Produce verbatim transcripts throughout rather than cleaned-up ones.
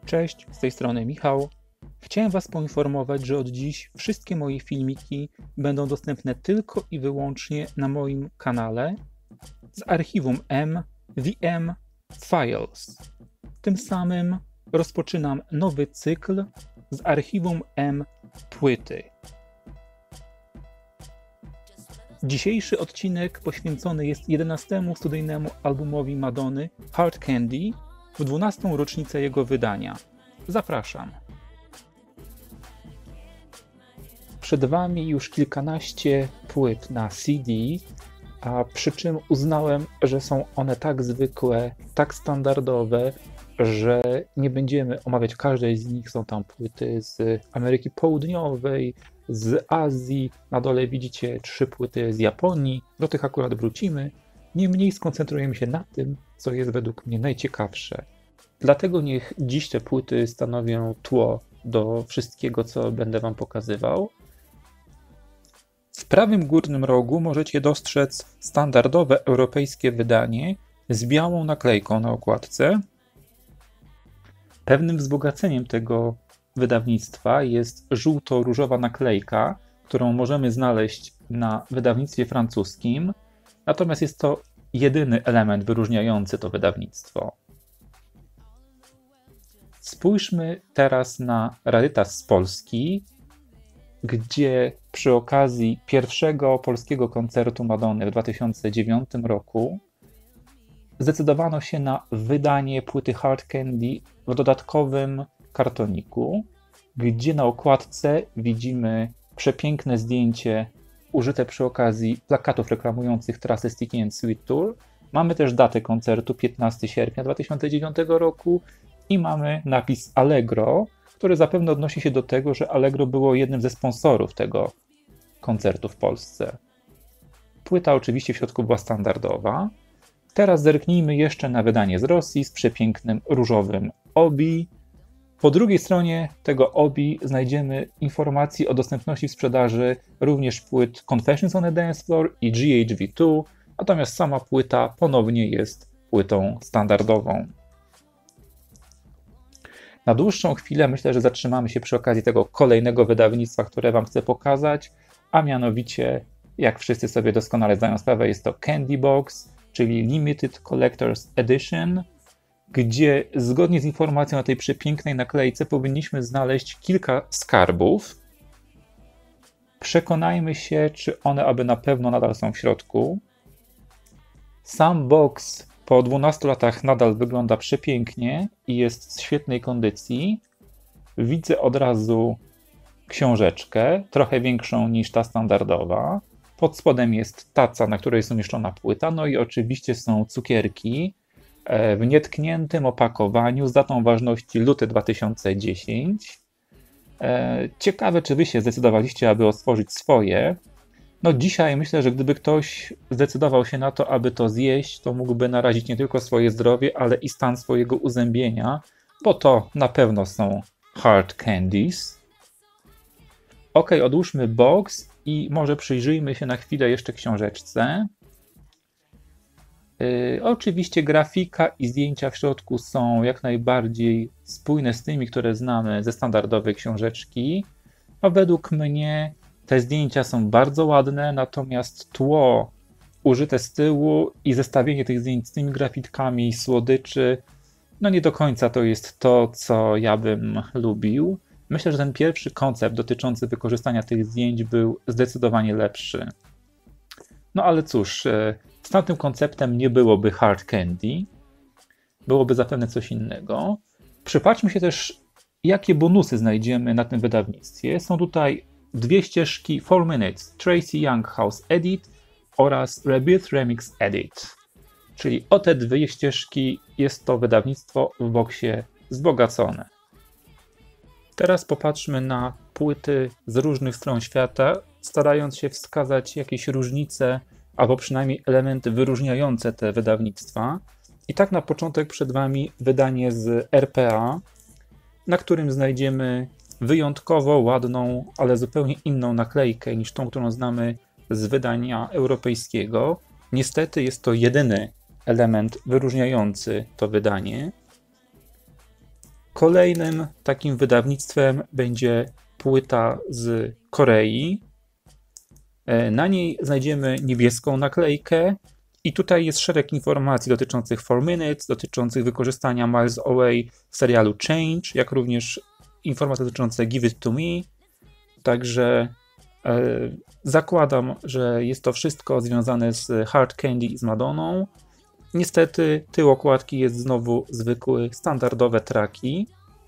Cześć, z tej strony Michał. Chciałem Was poinformować, że od dziś wszystkie moje filmiki będą dostępne tylko i wyłącznie na moim kanale z archiwum M V M Files. Tym samym rozpoczynam nowy cykl z archiwum M Płyty. Dzisiejszy odcinek poświęcony jest jedenastemu studyjnemu albumowi Madonny Hard Candy w dwunastą rocznicę jego wydania. Zapraszam. Przed Wami już kilkanaście płyt na C D, a przy czym uznałem, że są one tak zwykłe, tak standardowe, że nie będziemy omawiać każdej z nich. Są tam płyty z Ameryki Południowej, z Azji, na dole widzicie trzy płyty z Japonii, do tych akurat wrócimy. Niemniej skoncentrujemy się na tym, co jest według mnie najciekawsze. Dlatego niech dziś te płyty stanowią tło do wszystkiego, co będę Wam pokazywał. W prawym górnym rogu możecie dostrzec standardowe europejskie wydanie z białą naklejką na okładce. Pewnym wzbogaceniem tego wydawnictwa jest żółto-różowa naklejka, którą możemy znaleźć na wydawnictwie francuskim, natomiast jest to jedyny element wyróżniający to wydawnictwo. Spójrzmy teraz na rarytas z Polski, gdzie przy okazji pierwszego polskiego koncertu Madonny w dwa tysiące dziewiątym roku zdecydowano się na wydanie płyty Hard Candy w dodatkowym kartoniku, gdzie na okładce widzimy przepiękne zdjęcie użyte przy okazji plakatów reklamujących trasę Sticky and Sweet Tour. Mamy też datę koncertu piętnastego sierpnia dwa tysiące dziewiątego roku i mamy napis Allegro, który zapewne odnosi się do tego, że Allegro było jednym ze sponsorów tego koncertu w Polsce. Płyta oczywiście w środku była standardowa. Teraz zerknijmy jeszcze na wydanie z Rosji z przepięknym różowym obi. Po drugiej stronie tego obi znajdziemy informacje o dostępności w sprzedaży również płyt Confessions on a Dance Floor i G H V dwa, natomiast sama płyta ponownie jest płytą standardową. Na dłuższą chwilę myślę, że zatrzymamy się przy okazji tego kolejnego wydawnictwa, które Wam chcę pokazać, a mianowicie, jak wszyscy sobie doskonale zdają sprawę, jest to Candy Box, czyli Limited Collector's Edition, gdzie zgodnie z informacją na tej przepięknej naklejce powinniśmy znaleźć kilka skarbów. Przekonajmy się, czy one aby na pewno nadal są w środku. Sam box po dwunastu latach nadal wygląda przepięknie i jest w świetnej kondycji. Widzę od razu książeczkę, trochę większą niż ta standardowa. Pod spodem jest taca, na której jest umieszczona płyta, no i oczywiście są cukierki w nietkniętym opakowaniu z datą ważności luty dwa tysiące dziesiąty. Ciekawe, czy Wy się zdecydowaliście, aby otworzyć swoje. No dzisiaj myślę, że gdyby ktoś zdecydował się na to, aby to zjeść, to mógłby narazić nie tylko swoje zdrowie, ale i stan swojego uzębienia, bo to na pewno są hard candies. Ok, odłóżmy box i może przyjrzyjmy się na chwilę jeszcze książeczce. Yy, oczywiście grafika i zdjęcia w środku są jak najbardziej spójne z tymi, które znamy ze standardowej książeczki. A według mnie te zdjęcia są bardzo ładne, natomiast tło użyte z tyłu i zestawienie tych zdjęć z tymi grafikami, słodyczy, no nie do końca to jest to, co ja bym lubił. Myślę, że ten pierwszy koncept dotyczący wykorzystania tych zdjęć był zdecydowanie lepszy. No ale cóż, z tamtym konceptem nie byłoby Hard Candy, byłoby zapewne coś innego. Przypatrzmy się też, jakie bonusy znajdziemy na tym wydawnictwie. Są tutaj dwie ścieżki four minutes Tracy Young House Edit oraz Rebirth Remix Edit. Czyli o te dwie ścieżki jest to wydawnictwo w boksie wzbogacone. Teraz popatrzmy na płyty z różnych stron świata, starając się wskazać jakieś różnice albo przynajmniej elementy wyróżniające te wydawnictwa. I tak na początek przed Wami wydanie z R P A, na którym znajdziemy wyjątkowo ładną, ale zupełnie inną naklejkę niż tą, którą znamy z wydania europejskiego. Niestety jest to jedyny element wyróżniający to wydanie. Kolejnym takim wydawnictwem będzie płyta z Korei. Na niej znajdziemy niebieską naklejkę i tutaj jest szereg informacji dotyczących four minutes, dotyczących wykorzystania Miles Away w serialu Change, jak również informacje dotyczące Give It To Me. Także e, zakładam, że jest to wszystko związane z Hard Candy i z Madonną. Niestety tył okładki jest znowu zwykły, standardowe traki.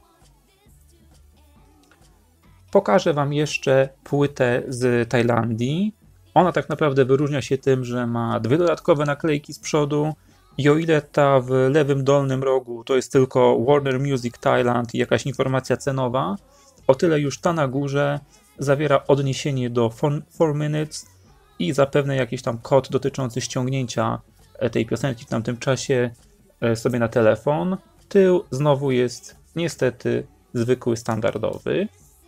Pokażę Wam jeszcze płytę z Tajlandii. Ona tak naprawdę wyróżnia się tym, że ma dwie dodatkowe naklejki z przodu i o ile ta w lewym dolnym rogu to jest tylko Warner Music Thailand i jakaś informacja cenowa, o tyle już ta na górze zawiera odniesienie do four minutes i zapewne jakiś tam kod dotyczący ściągnięcia tej piosenki w tamtym czasie sobie na telefon. Tył znowu jest niestety zwykły, standardowy.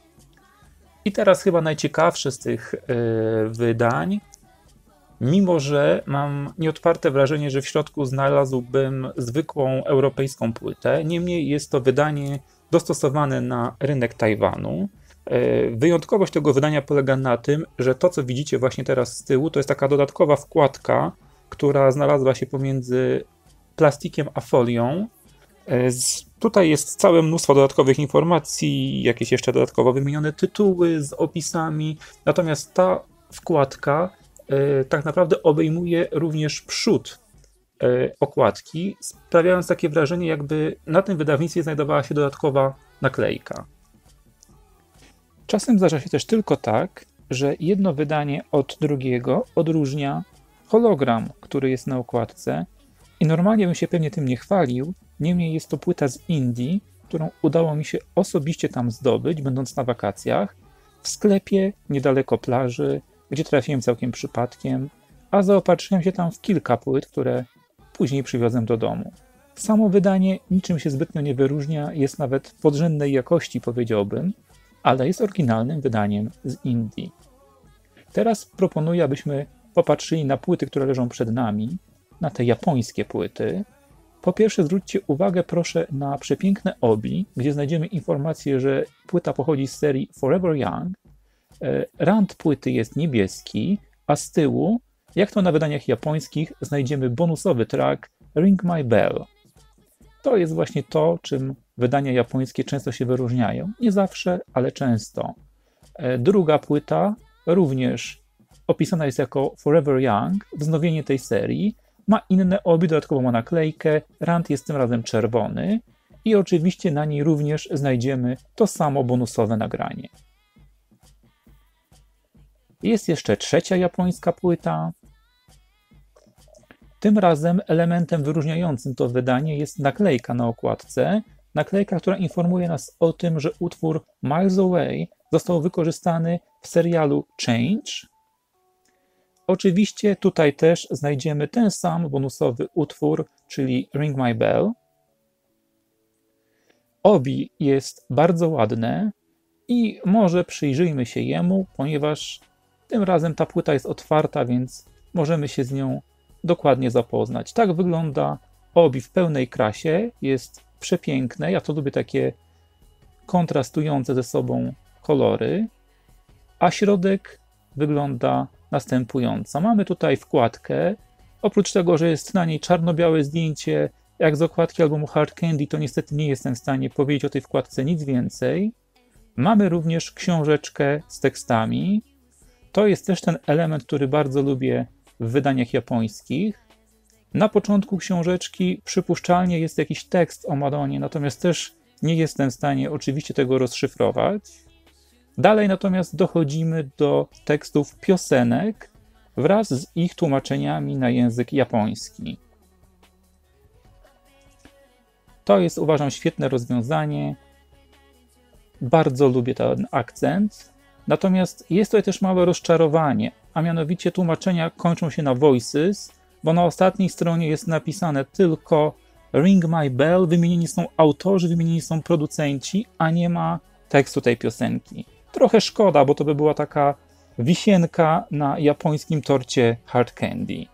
I teraz chyba najciekawsze z tych yy, wydań, mimo że mam nieodparte wrażenie, że w środku znalazłbym zwykłą europejską płytę, niemniej jest to wydanie dostosowane na rynek Tajwanu. Yy, wyjątkowość tego wydania polega na tym, że to, co widzicie właśnie teraz z tyłu, to jest taka dodatkowa wkładka, która znalazła się pomiędzy plastikiem a folią. Z, tutaj jest całe mnóstwo dodatkowych informacji, jakieś jeszcze dodatkowo wymienione tytuły z opisami, natomiast ta wkładka y, tak naprawdę obejmuje również przód y, okładki, sprawiając takie wrażenie, jakby na tym wydawnictwie znajdowała się dodatkowa naklejka. Czasem zdarza się też tylko tak, że jedno wydanie od drugiego odróżnia hologram, który jest na okładce. I normalnie bym się pewnie tym nie chwalił, niemniej jest to płyta z Indii, którą udało mi się osobiście tam zdobyć, będąc na wakacjach, w sklepie niedaleko plaży, gdzie trafiłem całkiem przypadkiem, a zaopatrzyłem się tam w kilka płyt, które później przywiozłem do domu. Samo wydanie niczym się zbytnio nie wyróżnia, jest nawet podrzędnej jakości, powiedziałbym, ale jest oryginalnym wydaniem z Indii. Teraz proponuję, abyśmy popatrzyli na płyty, które leżą przed nami, na te japońskie płyty. Po pierwsze zwróćcie uwagę proszę na przepiękne obi, gdzie znajdziemy informację, że płyta pochodzi z serii Forever Young. Rand płyty jest niebieski, a z tyłu, jak to na wydaniach japońskich, znajdziemy bonusowy track Ring My Bell. To jest właśnie to, czym wydania japońskie często się wyróżniają. Nie zawsze, ale często. Druga płyta również opisana jest jako Forever Young, wznowienie tej serii. Ma inne obi, dodatkowo ma naklejkę, rand jest tym razem czerwony i oczywiście na niej również znajdziemy to samo bonusowe nagranie. Jest jeszcze trzecia japońska płyta. Tym razem elementem wyróżniającym to wydanie jest naklejka na okładce. Naklejka, która informuje nas o tym, że utwór Miles Away został wykorzystany w serialu Change. Oczywiście tutaj też znajdziemy ten sam bonusowy utwór, czyli Ring My Bell. Obi jest bardzo ładne i może przyjrzyjmy się jemu, ponieważ tym razem ta płyta jest otwarta, więc możemy się z nią dokładnie zapoznać. Tak wygląda obi w pełnej krasie, jest przepiękne, ja to lubię takie kontrastujące ze sobą kolory, a środek wygląda następująco. Mamy tutaj wkładkę, oprócz tego, że jest na niej czarno-białe zdjęcie, jak z okładki albumu Hard Candy, to niestety nie jestem w stanie powiedzieć o tej wkładce nic więcej. Mamy również książeczkę z tekstami. To jest też ten element, który bardzo lubię w wydaniach japońskich. Na początku książeczki przypuszczalnie jest jakiś tekst o Madonie, natomiast też nie jestem w stanie oczywiście tego rozszyfrować. Dalej natomiast dochodzimy do tekstów piosenek wraz z ich tłumaczeniami na język japoński. To jest, uważam, świetne rozwiązanie. Bardzo lubię ten akcent. Natomiast jest tutaj też małe rozczarowanie, a mianowicie tłumaczenia kończą się na voices, bo na ostatniej stronie jest napisane tylko Ring My Bell, wymienieni są autorzy, wymienieni są producenci, a nie ma tekstu tej piosenki. Trochę szkoda, bo to by była taka wisienka na japońskim torcie Hard Candy.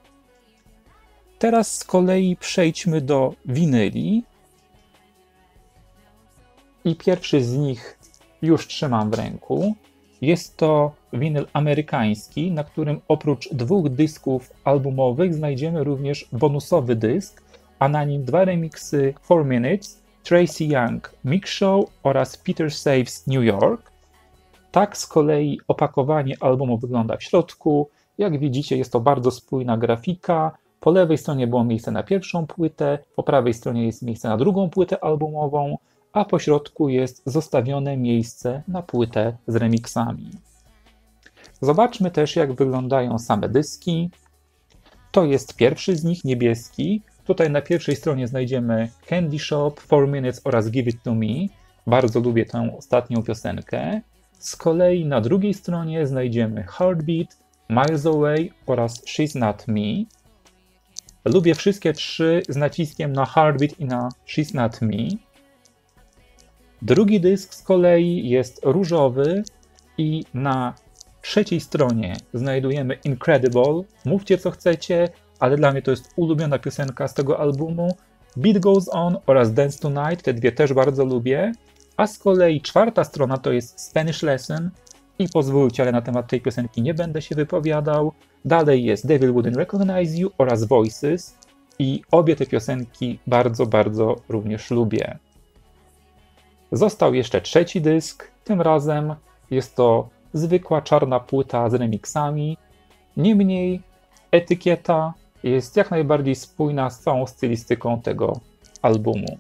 Teraz z kolei przejdźmy do winyli. I pierwszy z nich już trzymam w ręku. Jest to winyl amerykański, na którym oprócz dwóch dysków albumowych znajdziemy również bonusowy dysk, a na nim dwa remiksy four minutes, Tracy Young Mix Show oraz Peter Saves New York. Tak z kolei opakowanie albumu wygląda w środku. Jak widzicie, jest to bardzo spójna grafika. Po lewej stronie było miejsce na pierwszą płytę, po prawej stronie jest miejsce na drugą płytę albumową, a po środku jest zostawione miejsce na płytę z remiksami. Zobaczmy też, jak wyglądają same dyski. To jest pierwszy z nich, niebieski. Tutaj na pierwszej stronie znajdziemy Candy Shop, four minutes oraz Give It To Me. Bardzo lubię tę ostatnią piosenkę. Z kolei na drugiej stronie znajdziemy Heartbeat, Miles Away oraz She's Not Me. Lubię wszystkie trzy z naciskiem na Heartbeat i na She's Not Me. Drugi dysk z kolei jest różowy i na trzeciej stronie znajdujemy Incredible. Mówcie co chcecie, ale dla mnie to jest ulubiona piosenka z tego albumu. Beat Goes On oraz Dance Tonight, te dwie też bardzo lubię. A z kolei czwarta strona to jest Spanish Lesson i pozwólcie, ale na temat tej piosenki nie będę się wypowiadał. Dalej jest Devil Wouldn't Recognize You oraz Voices i obie te piosenki bardzo, bardzo również lubię. Został jeszcze trzeci dysk, tym razem jest to zwykła czarna płyta z remiksami, niemniej etykieta jest jak najbardziej spójna z całą stylistyką tego albumu.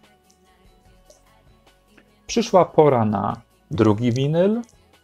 Przyszła pora na drugi winyl.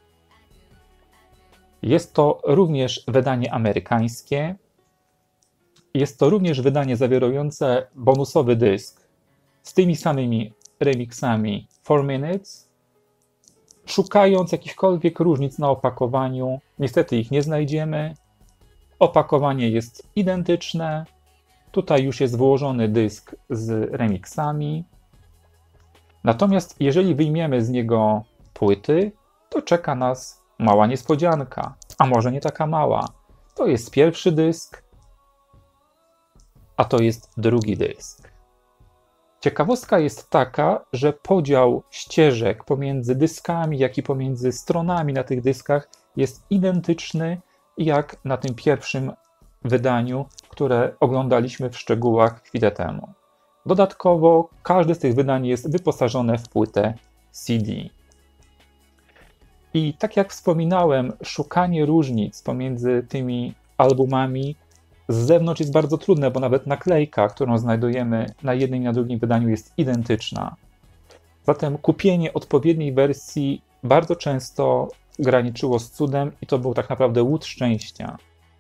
Jest to również wydanie amerykańskie. Jest to również wydanie zawierające bonusowy dysk z tymi samymi remiksami four minutes. Szukając jakichkolwiek różnic na opakowaniu, niestety ich nie znajdziemy. Opakowanie jest identyczne. Tutaj już jest włożony dysk z remiksami. Natomiast jeżeli wyjmiemy z niego płyty, to czeka nas mała niespodzianka, a może nie taka mała. To jest pierwszy dysk, a to jest drugi dysk. Ciekawostka jest taka, że podział ścieżek pomiędzy dyskami, jak i pomiędzy stronami na tych dyskach jest identyczny jak na tym pierwszym wydaniu, które oglądaliśmy w szczegółach chwilę temu. Dodatkowo każde z tych wydań jest wyposażone w płytę C D. I tak jak wspominałem, szukanie różnic pomiędzy tymi albumami z zewnątrz jest bardzo trudne, bo nawet naklejka, którą znajdujemy na jednym i na drugim wydaniu, jest identyczna. Zatem kupienie odpowiedniej wersji bardzo często graniczyło z cudem i to był tak naprawdę łód szczęścia.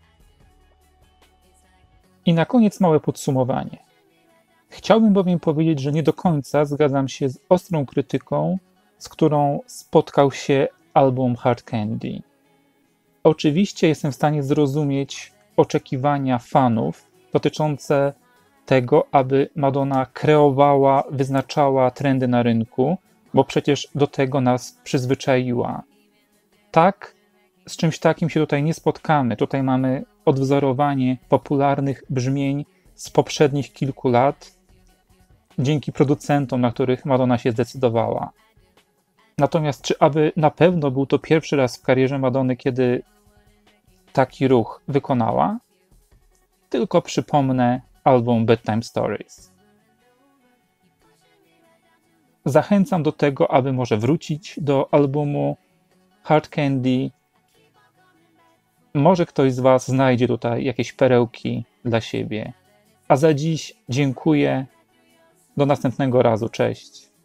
I na koniec małe podsumowanie. Chciałbym bowiem powiedzieć, że nie do końca zgadzam się z ostrą krytyką, z którą spotkał się album Hard Candy. Oczywiście jestem w stanie zrozumieć oczekiwania fanów dotyczące tego, aby Madonna kreowała, wyznaczała trendy na rynku, bo przecież do tego nas przyzwyczaiła. Tak, z czymś takim się tutaj nie spotkamy. Tutaj mamy odwzorowanie popularnych brzmień z poprzednich kilku lat dzięki producentom, na których Madonna się zdecydowała. Natomiast czy aby na pewno był to pierwszy raz w karierze Madonny, kiedy taki ruch wykonała? Tylko przypomnę album Bedtime Stories. Zachęcam do tego, aby może wrócić do albumu Hard Candy. Może ktoś z Was znajdzie tutaj jakieś perełki dla siebie. A za dziś dziękuję. Do następnego razu. Cześć.